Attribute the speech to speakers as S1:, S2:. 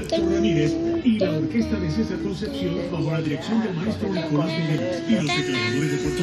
S1: Héctor Ramírez y la orquesta de César Concepción bajo la dirección del maestro Nicolás Miguel y los declamadores de Puerto